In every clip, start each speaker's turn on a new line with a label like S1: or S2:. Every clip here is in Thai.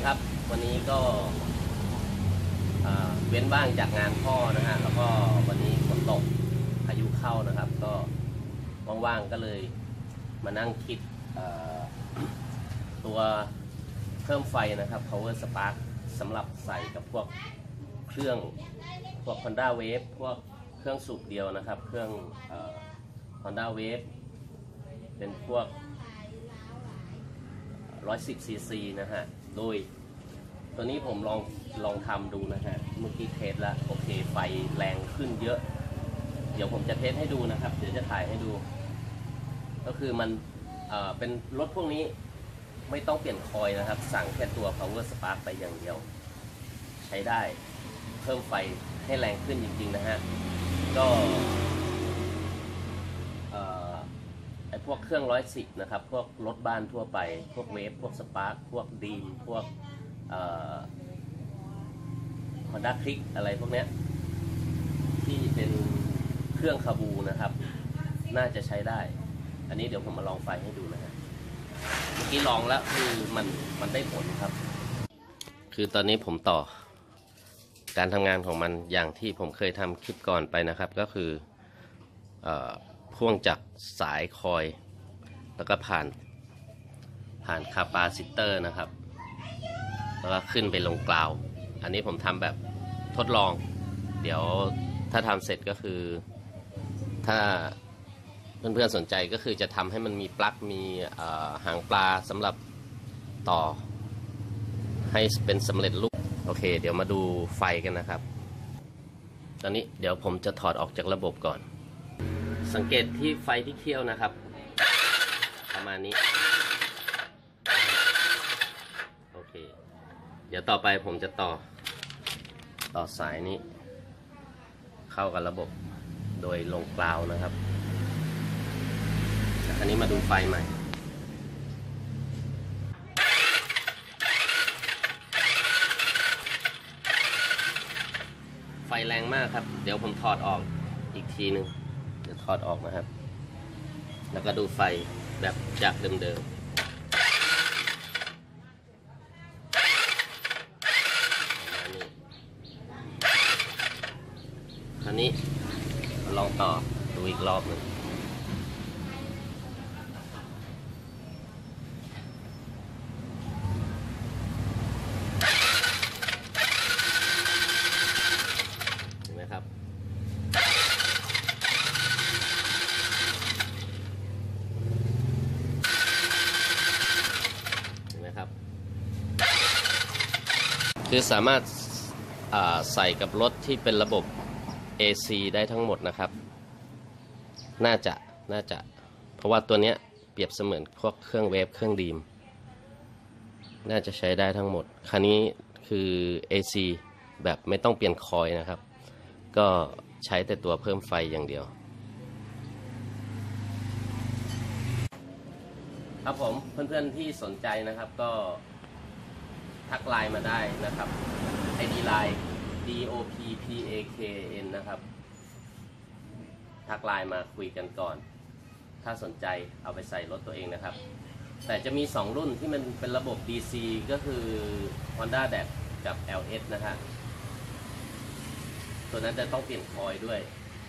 S1: ครับวันนี้ก็เว้นบ้างจากงานพ่อนะฮะแล้วก็วันนี้ฝนตกพายุเข้านะครับก็ว่างๆก็เลยมานั่งคิดตัวเพิ่มไฟนะครับ power spark สำหรับใส่กับพวกเครื่องพวก Honda Wave พวกเครื่องสูบเดียวนะครับเครื่องHonda Wave เป็นพวก110 cc นะฮะโดยตัวนี้ผมลองทำดูนะฮะเมื่อกี้เทสแล้วโอเคไฟแรงขึ้นเยอะเดี๋ยวผมจะเทสให้ดูนะครับเดี๋ยวจะถ่ายให้ดูก็คือมันเป็นรถพวกนี้ไม่ต้องเปลี่ยนคอยนะครับสั่งแค่ตัว power spark ไปอย่างเดียวใช้ได้เพิ่มไฟให้แรงขึ้นจริงๆนะฮะก็ไอพวกเครื่อง110นะครับพวกรถบ้านทั่วไปพวกเวฟพวกสปาร์คพวกดีมพวกHonda Click อะไรพวกเนี้ยที่เป็นเครื่องคาบูนะครับน่าจะใช้ได้อันนี้เดี๋ยวผมมาลองไฟให้ดูนะฮะเมื่อกี้ลองแล้วคือมันได้ผลครับคือตอนนี้ผมต่อการทำงานของมันอย่างที่ผมเคยทำคลิปก่อนไปนะครับก็คือพ่วงจากสายคอยแล้วก็ผ่านคาปาซิเตอร์นะครับแล้วก็ขึ้นไปลงกราวอันนี้ผมทำแบบทดลองเดี๋ยวถ้าทำเสร็จก็คือถ้าเพื่อนๆสนใจก็คือจะทำให้มันมีปลั๊กมีหางปลาสำหรับต่อให้เป็นสำเร็จรูปโอเคเดี๋ยวมาดูไฟกันนะครับตอนนี้เดี๋ยวผมจะถอดออกจากระบบก่อนสังเกตที่ไฟที่เคี่ยวนะครับประมาณนี้โอเคเดี๋ยวต่อไปผมจะต่อสายนี้เข้ากับระบบโดยลงกราวนะครับอันนี้มาดูไฟใหม่ไฟแรงมากครับเดี๋ยวผมถอดออกอีกทีนึงเดี๋ยวถอดออกนะครับแล้วก็ดูไฟแบบจากเดิมๆคราวนี้ลองต่อดูอีกรอบหนึ่งเห็นไหมครับเห็นไหมครับคือสามารถใส่กับรถที่เป็นระบบ AC ได้ทั้งหมดนะครับน่าจะเพราะว่าตัวเนี้ยเปรียบเสมือนพวกเครื่องเวฟเครื่องดีมน่าจะใช้ได้ทั้งหมดคันนี้คือ AC แบบไม่ต้องเปลี่ยนคอยนะครับก็ใช้แต่ตัวเพิ่มไฟอย่างเดียวครับผมเพื่อนๆที่สนใจนะครับก็ทักไลน์มาได้นะครับ ID ไลน์ DOPPAKN นะครับทักไลน์มาคุยกันก่อนถ้าสนใจเอาไปใส่รถตัวเองนะครับแต่จะมี2รุ่นที่มันเป็นระบบ DC ก็คือ Honda DAC กับ LS นะฮะตัวนั้นจะต้องเปลี่ยนคอยด้วย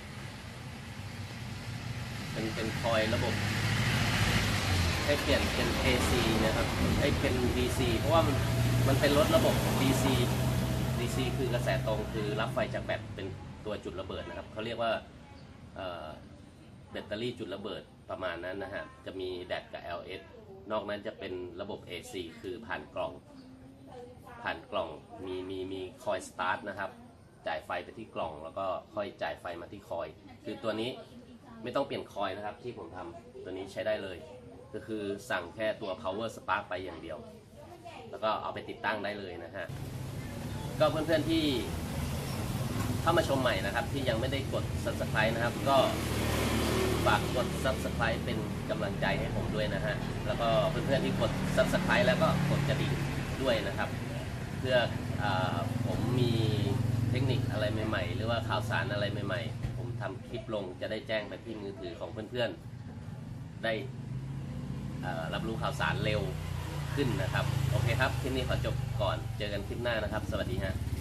S1: เป็นคอยระบบให้เปลี่ยนเป็น AC นะครับให้เป็น DC เพราะว่ามันเป็นรถระบบ DC คือกระแสตรงคือรับไฟจากแบตเป็นตัวจุดระเบิดนะครับเขาเรียกว่าแบตเตอรี่จุดระเบิดประมาณนั้นนะฮะจะมีแดดกับ LS นอกนั้นจะเป็นระบบ AC คือผ่านกล่องมีคอยสตาร์ทนะครับจ่ายไฟไปที่กล่องแล้วก็ค่อยจ่ายไฟมาที่คอยคือตัวนี้ไม่ต้องเปลี่ยนคอยนะครับที่ผมทำตัวนี้ใช้ได้เลยก็คือสั่งแค่ตัว power spark ไปอย่างเดียวแล้วก็เอาไปติดตั้งได้เลยนะฮะก็เพื่อนๆที่เข้ามาชมใหม่นะครับที่ยังไม่ได้กด subscribe นะครับก็ฝากกด subscribe เป็นกำลังใจให้ผมด้วยนะฮะแล้วก็เพื่อนๆที่กด subscribe แล้วก็กดกระดิ่งด้วยนะครับเพื่อผมมีเทคนิคอะไรใหม่ๆหรือว่าข่าวสารอะไรใหม่ๆผมทำคลิปลงจะได้แจ้งไปที่มือถือของเพื่อนๆได้รับรู้ข่าวสารเร็วทขึ้นนะครับโอเคครับคลิปนี้ขอจบก่อนเจอกันคลิปหน้านะครับสวัสดีฮะ